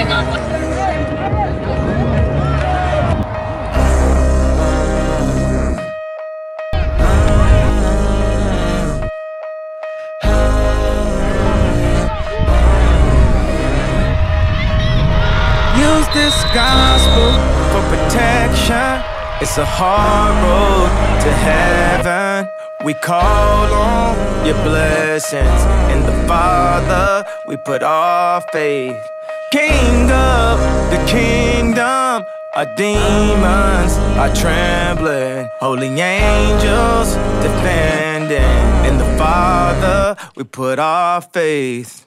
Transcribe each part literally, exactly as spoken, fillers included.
Use this gospel for protection. It's a hard road to heaven. We call on your blessings. In the Father, we put our faith. King of the kingdom, our demons are trembling. Holy angels defending. In the Father, we put our faith.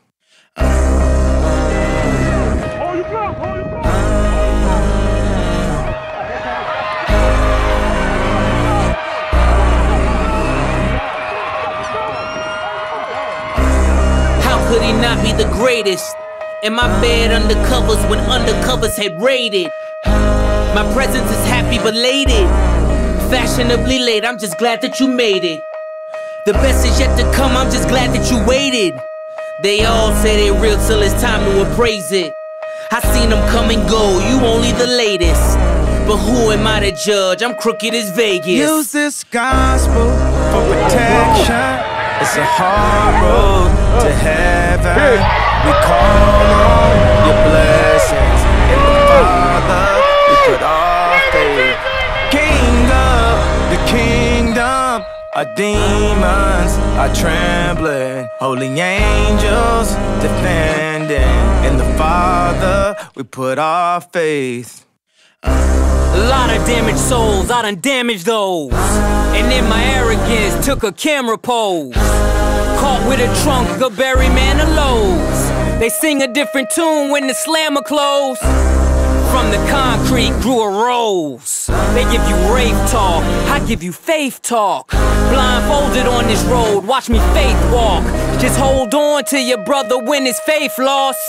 Could he not be the greatest? In my bed undercovers when undercovers had raided. My presence is happy belated. Fashionably late, I'm just glad that you made it. The best is yet to come, I'm just glad that you waited. They all say they real till it's time to appraise it. I seen them come and go, you only the latest. But who am I to judge? I'm crooked as Vegas. Use this gospel for protection. It's a hard road to heaven. We call on your blessings. In the Father, we put our faith. King of the kingdom, our demons are trembling. Holy angels defending. In the Father, we put our faith. A lot of damaged souls, I done damaged those. And in my arrogance, took a camera pose. Caught with a trunk of Barry Manilow's. They sing a different tune when the slammer close. From the concrete grew a rose. They give you rave talk, I give you faith talk. Blindfolded on this road, watch me faith walk. Just hold on to your brother when his faith lost.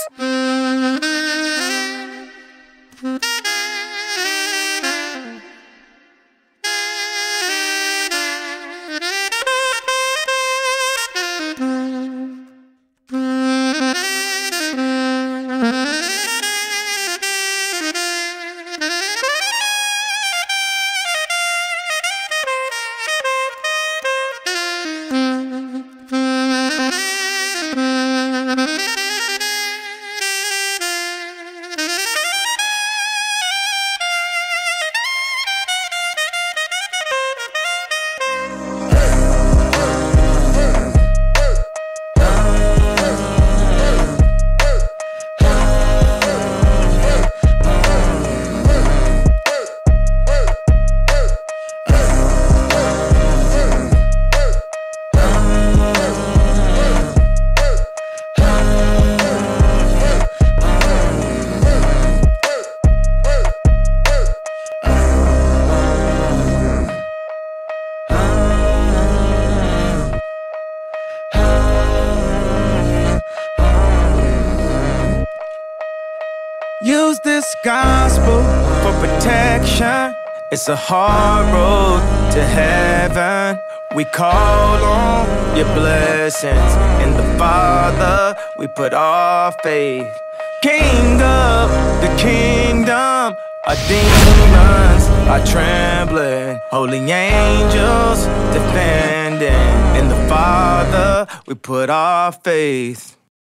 Use this gospel for protection. It's a hard road to heaven. We call on your blessings. In the Father, we put our faith. King of the kingdom, our demons are trembling. Holy angels defending. In the Father, we put our faith.